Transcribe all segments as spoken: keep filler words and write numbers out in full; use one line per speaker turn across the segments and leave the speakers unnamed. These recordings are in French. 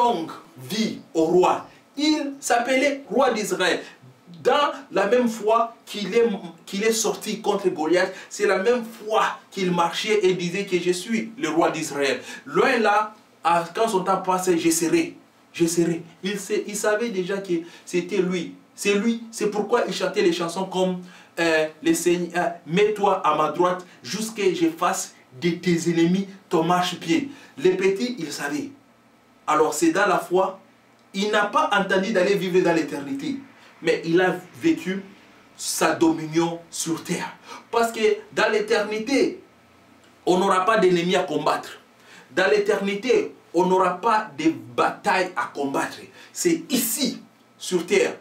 longue vie au roi. Il s'appelait roi d'Israël. Dans la même foi qu'il est, qu'il est sorti contre Goliath, c'est la même foi qu'il marchait et disait que je suis le roi d'Israël. Loin là, quand son temps passait, je serai. Je serai. Il, sait, il savait déjà que c'était lui. C'est lui. C'est pourquoi il chantait les chansons comme euh, le Seigneur, mets-toi à ma droite jusqu'à ce que je fasse de tes ennemis ton marchepied. Les petits, il savait. Alors c'est dans la foi. Il n'a pas entendu d'aller vivre dans l'éternité. Mais il a vécu sa dominion sur terre. Parce que dans l'éternité, on n'aura pas d'ennemis à combattre. Dans l'éternité, on n'aura pas de batailles à combattre. C'est ici, sur terre,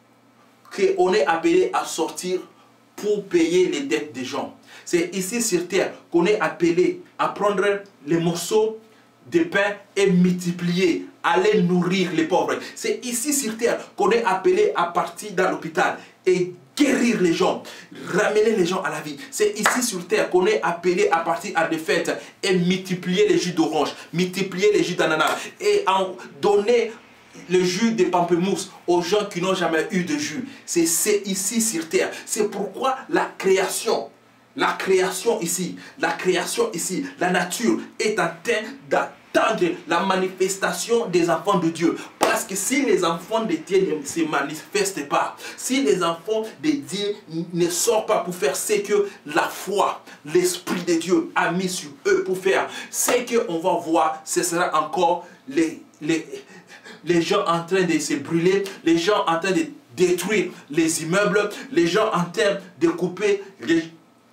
qu'on est appelé à sortir pour payer les dettes des gens. C'est ici, sur terre, qu'on est appelé à prendre les morceaux de pain et multiplier, aller nourrir les pauvres. C'est ici sur terre qu'on est appelé à partir dans l'hôpital et guérir les gens, ramener les gens à la vie. C'est ici sur terre qu'on est appelé à partir à des fêtes et multiplier les jus d'orange, multiplier les jus d'ananas et en donner le jus de pamplemousse aux gens qui n'ont jamais eu de jus. C'est ici sur terre. C'est pourquoi la création La création ici, la création ici, la nature est en train d'attendre la manifestation des enfants de Dieu. Parce que si les enfants de Dieu ne se manifestent pas, si les enfants de Dieu ne sortent pas pour faire ce que la foi, l'Esprit de Dieu a mis sur eux pour faire, ce qu'on va voir, ce sera encore les, les, les gens en train de se brûler, les gens en train de détruire les immeubles, les gens en train de couper les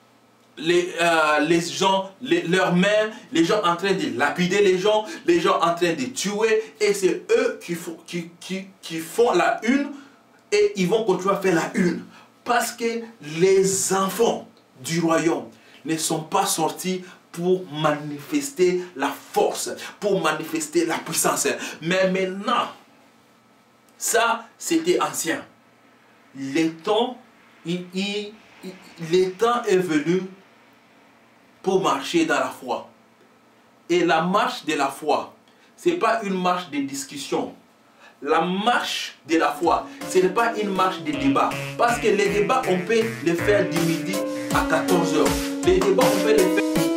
Les, euh, les gens, les, leurs mains, les gens en train de lapider les gens, les gens en train de tuer, et c'est eux qui font, qui, qui, qui font la une, et ils vont continuer à faire la une. Parce que les enfants du royaume ne sont pas sortis pour manifester la force, pour manifester la puissance. Mais maintenant, ça c'était ancien. Le temps, il, il, il, le temps est venu pour marcher dans la foi. Et la marche de la foi, ce n'est pas une marche de discussion. La marche de la foi, ce n'est pas une marche de débat. Parce que les débats, on peut les faire du midi à quatorze heures. Les débats, on peut les faire...